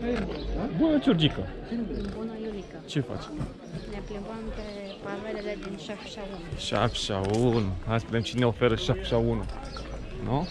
Bună, Georgica! Bună, Iulica! Ce faci? Ne plimbăm pe pavelele din Șapșa 1. Șapșa 1. Hai să vedem cine oferă Șapșa 1. Nu?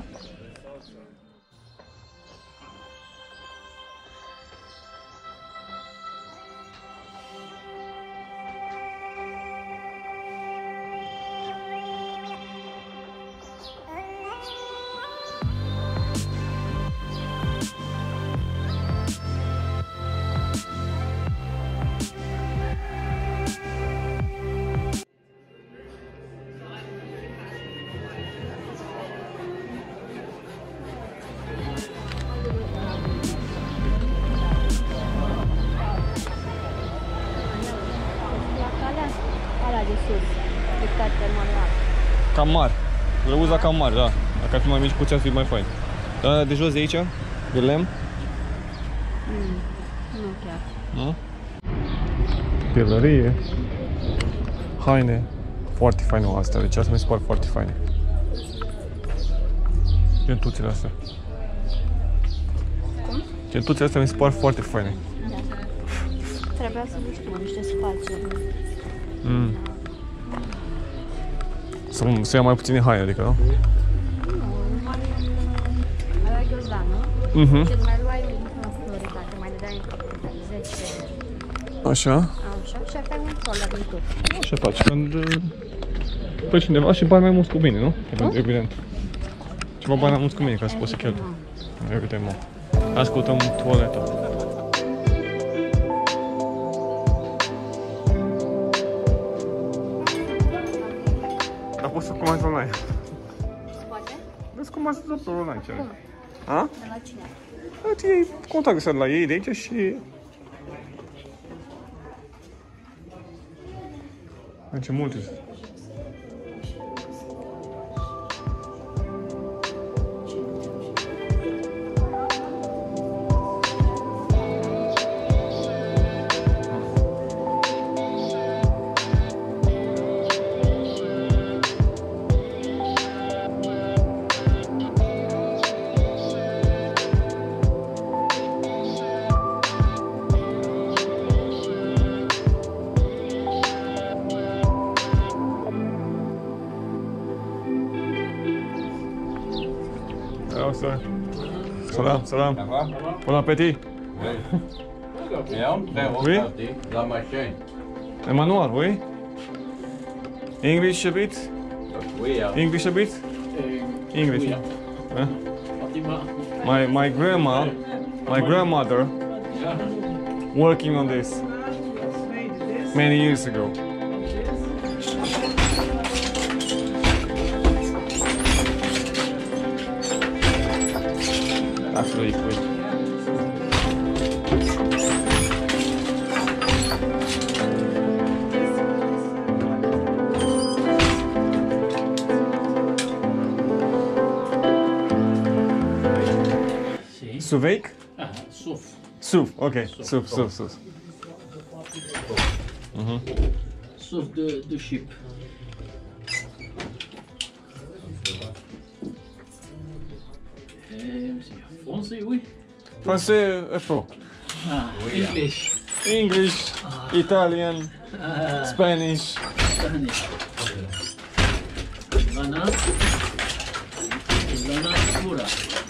Cam mari. Lăuza cam mari, da. Dacă ar fi mai mici, puțin ar fi mai fain. Dar de jos de aici, de lemn? Nu chiar. Nu? Pelărie. Haine. Foarte faine astea, deci astea mi se par foarte faine. Gentuțele astea. Cum? Gentuțele astea mi se par foarte faine. Da. Trebuia să nu știu, niște spații. Să ia mai puține haine, adică, nu? Mai luai ghiozdan, nu? Și mai luai în floritate, mai dădeai 10. Așa. Așa, și aveai un solar din tot. Așa faci, când pe cineva și bani mai mulți cu mine, nu? Evident. Ceva bani mai mulți cu mine, ca să poți să cheltui. Evident, mă. Ascultăm toaleta. Dar poți să comanzi online. Se poate? Vezi cum ați dat pe online, ce? Cum? A? De la cine? Îți iei contactul de la ei de aici și... Ce multe sunt. Salam, salam. Bon appétit. Oui. La machine. Emmanuel, oui. English a bit. Oui, English a bit. English. My grandmother working on this many years ago. That's really quick. Suveic? Suf. Suf, okay. Suf. Suf de sheep. Français, oui. Français, faux. English. English, Italian, Spanish. Spanish. Lana pura.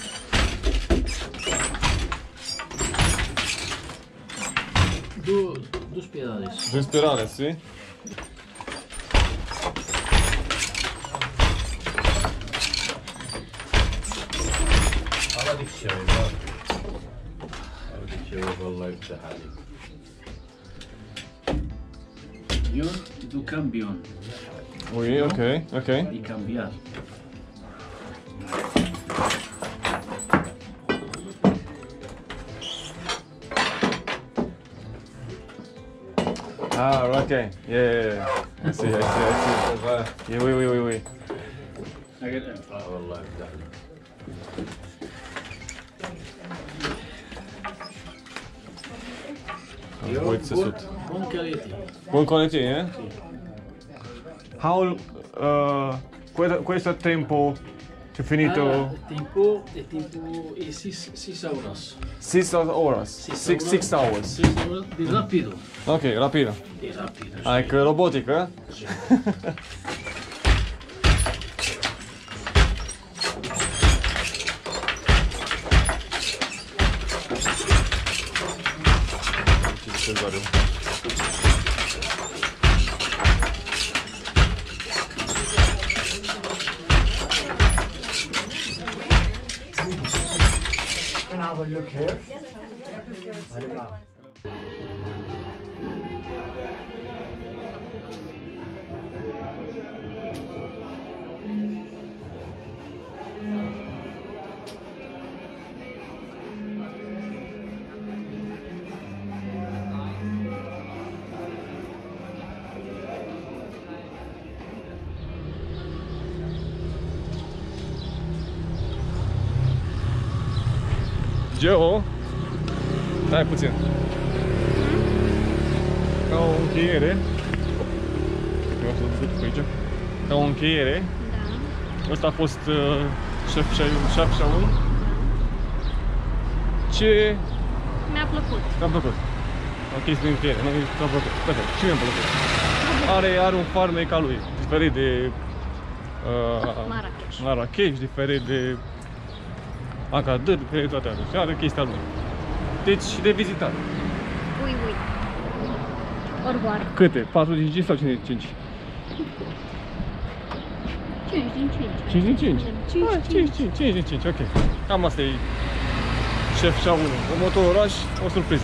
Dos piedades. Dos piedades, sí. Yo do cambion. Oui, okay. Y cambiar. Ah, okay. Yeah. I see. Yeah, oui. والله Uite sus. Bun quality. Buon quality, eh? How questo tempo C'è finito è tipo 6 horas. 6 hours. 6 hours. 6 horas de rápido. Ok, rapido. De rápido. Ah, că robotică. Geo, stai puțin. Ca o încheiere. Eu o să duc pe aici. Ca o încheiere. Da. Ăsta a fost Chef Shaun. Ce Mi-a plăcut. ți-a plăcut? O chestie de încheiere, nu ți-a plăcut. Perfect. Și mi-a plăcut. Are un farmec al lui, diferit de Marrakech. Marrakech, diferit de Agadir, diferit de toate astea. Și are chestia lui. Deci de vizitat. Ui. Orgoar. Câte? 4 din 5 sau 5 din 5? 5 din 5. 5 din 5? 5 din 5, ok. Cam asta e Chef Shaun. Următorul oraș, o surpriză.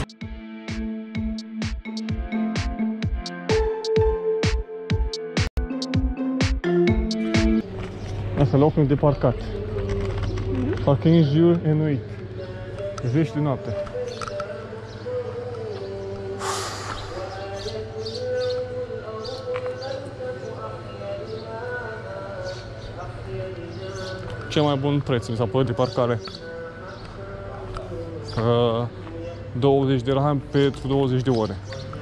Asta locul de parcat. Parking jour et nuit. Zi și noapte. Cel mai bun preț mi s-a părut de parcare. 20 de dirham pentru 20 de ore.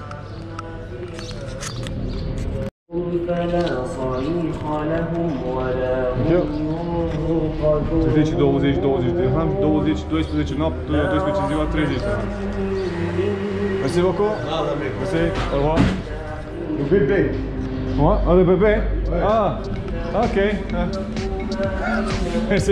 Se zice 20 de dirham, 20, 12 noapte, 12 ziua, 30 de dirham. Merci beaucoup. Merci. Au revoir. Le bébé. What? Oh, le bébé? Ah, ok. Merci.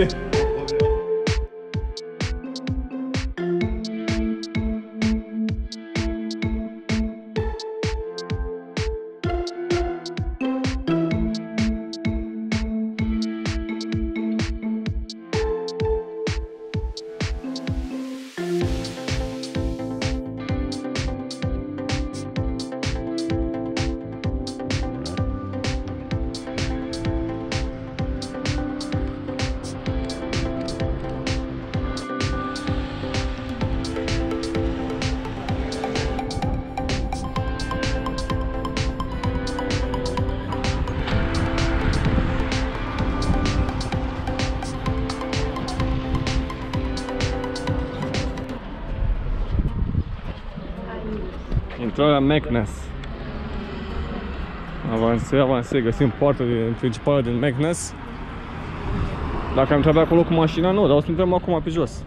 Intrarea Meknes. Avansez, găsim poarta principală din Meknes. Dacă am intrat de acolo cu mașina, nu, dar o să intrăm acum pe jos.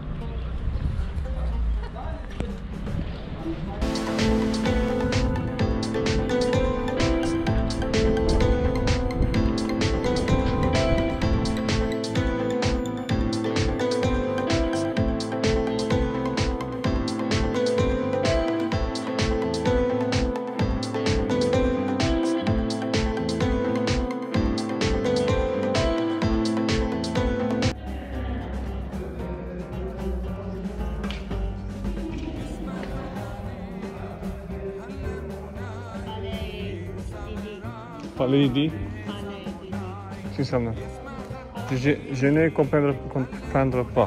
Paledi. Ce înseamnă? Je ne comprendre pas.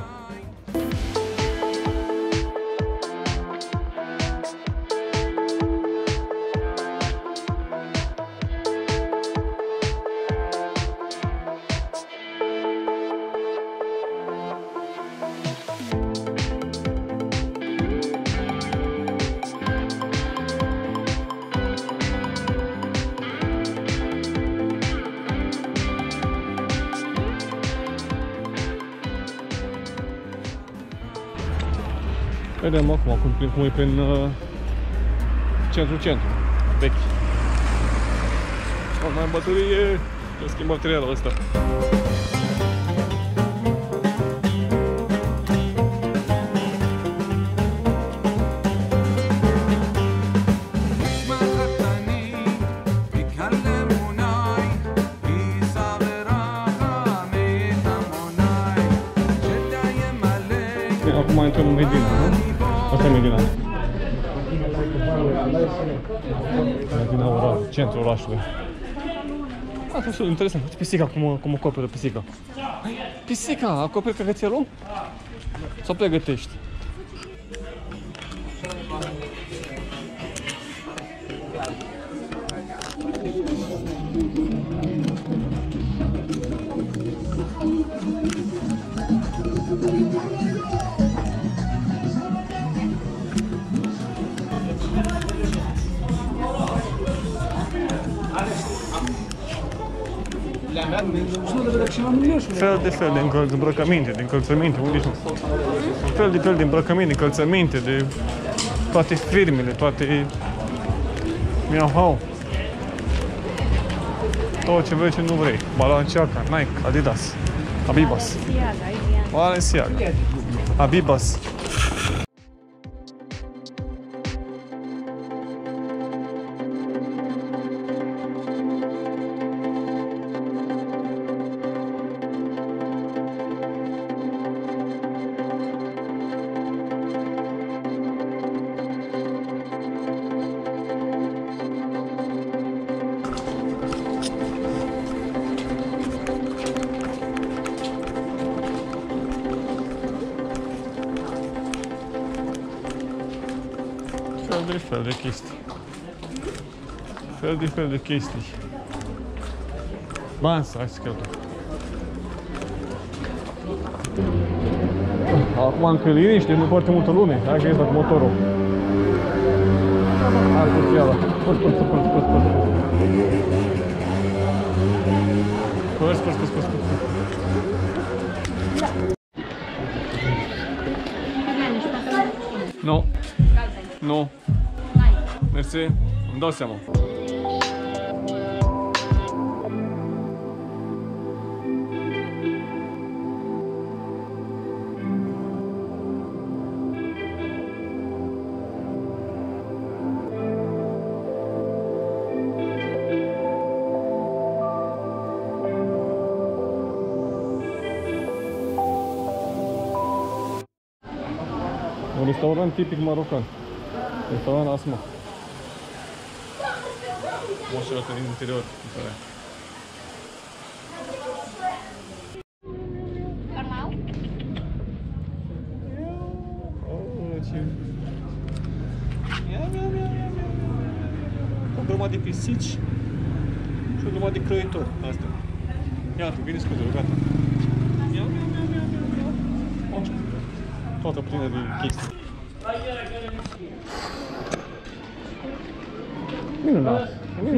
Vedem acum cum e prin centru vechi. Mai am baterie, trebuie schimb materialul ăsta. Acum intrăm în Medina, nu? Asta e Medina. Medina oraș, centrul orașului. A fost interesant. Uite pisica, cum acoperă pisica. Pisica, acoperi căcățelul? Sau pregătești? Fel de îmbrăcăminte, de încălțăminte, fel de îmbrăcăminte, de încălțăminte, de toate firmele, toate miau-hau. Tot ce vrei, ce nu vrei. Balenciaga, Nike, Adidas, Abibas. Balenciaga, Abibas. Fel de chestii. Fel de chestii. Bansa, hai să căutăm. Acum încă liniște, nu foarte multă lume. Hai că e cu motorul. Hai cu fiala. Spărs. Nu. Nu. Mersi, îmi dau seama. Un restaurant tipic marocan. Restaurant Asma. Moșul ăsta din interior. Normal? O grămadă de pisici și o grămadă de crăitori. Astea. Iată, vine scuzele, gata. Toată plină de chestii. Minunat.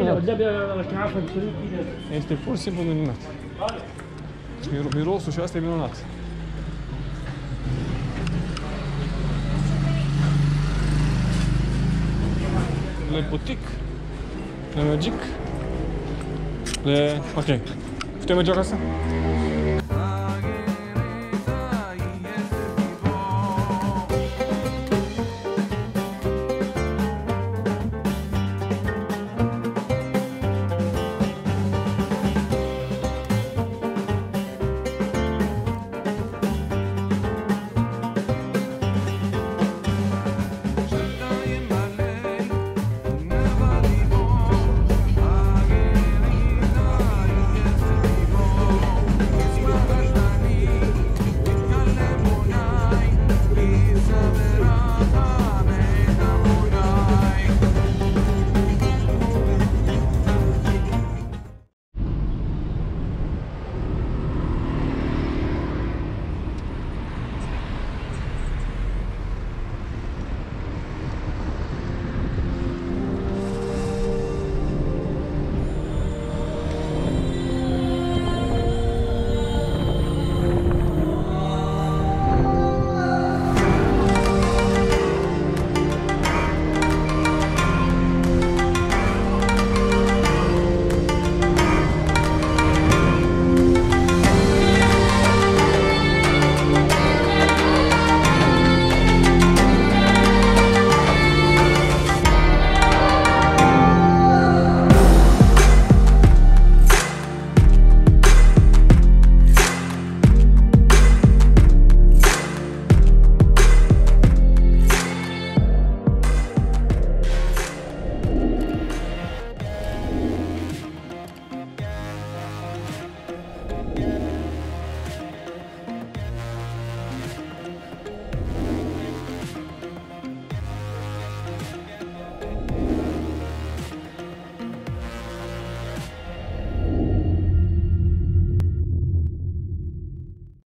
Este pur și simplu minunat. Mirosul și asta e minunat. Le boutique, le magic, le... Ok. Putem merge acasă?